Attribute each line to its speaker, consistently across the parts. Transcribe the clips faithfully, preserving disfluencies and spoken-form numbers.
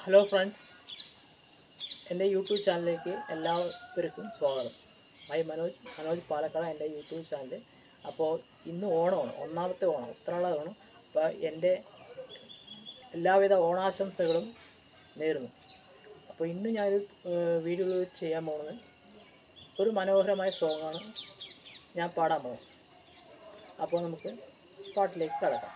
Speaker 1: Hello friends, എൻ്റെ YouTube ചാനലിലേക്ക് എല്ലാവർക്കും സ്വാഗതം. ഐ മനോജ് മനോജ് പാലക്കാട് എൻ്റെ യൂട്യൂബ് ചാനൽ. അപ്പോൾ ഇന്ന് ഓണമാണ്, ഒന്നാമത്തെ ഓണം, ഉത്രാടമാണ്. അപ്പോൾ എൻ്റെ എല്ലാവിധ ഓണാശംസകളും നേരുന്നു. അപ്പോൾ ഇന്ന് ഞാനൊരു വീഡിയോ ചെയ്യാൻ പോകുന്നത് ഒരു മനോഹരമായ സോങ്ങാണ് ഞാൻ പാടാൻ പോകുന്നത്. അപ്പോൾ നമുക്ക് പാട്ടിലേക്ക് കടക്കാം.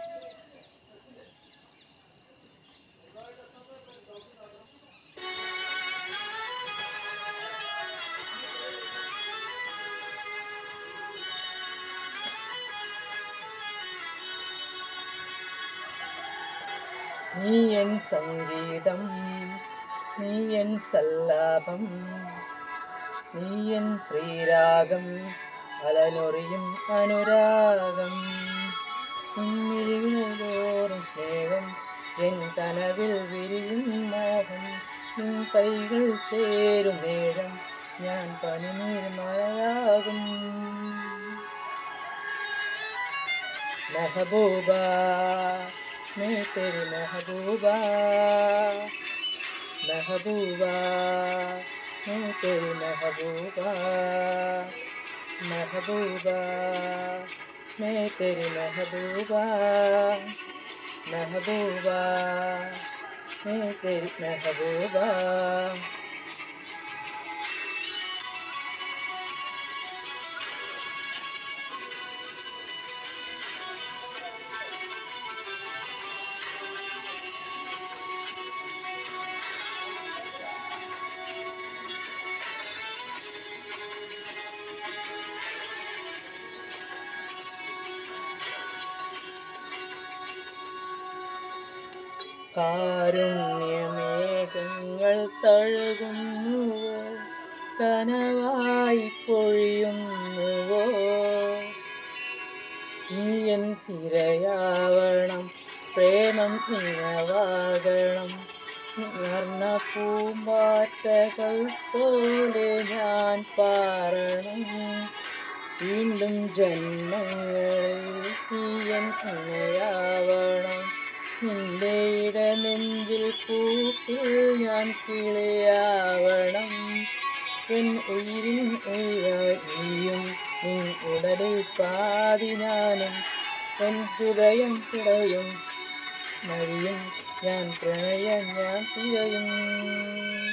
Speaker 1: നീ എൻ സംഗീതം, നീ എൻ സല്ലാപം, നീ എൻ ശ്രീരാഗം, അലനൊറിയും അനുരാഗം. നിൻമിഴികളോറും സ്നേഹം, എൻ കനവിൽ വിരിയും മോഹം. നിൻ കൈകൾ ചേരും നേരം ഞാൻ പനിനീർ മഴയാകും. മെഹബൂബാ मैं तेरी महबूबा, महबूबा मैं तेरी महबूबा, महबूबा मैं तेरी महबूबा, महबूबा मैं तेरी महबूबा. കാരുണ്യമേഘങ്ങൾ തഴുകുന്നുവോ, കനവായി പൊഴിയുന്നുവോ. നീ എൻ സിരയാവണം, പ്രേമം നിറവാകണം. നിറഞ്ഞ പൂമ്പാറ്റകൾ പോലെ ഞാൻ പാറണം. വീണ്ടും ജന്മങ്ങളിൽ നീ എൻ ഇണയാവണം. നിന്റെ ഇടനെഞ്ചിൽ കൂട്ടിൽ ഞാൻ കിളിയാവണം. എൻ ഉയിരിൻ ഉയിരായി നീയും, നിൻ ഉടലിൽ പാതി ഞാനും. എൻ ഹൃദയം പിടയും മരിയും, ഞാൻ പ്രണയം ഞാൻ തിരയും.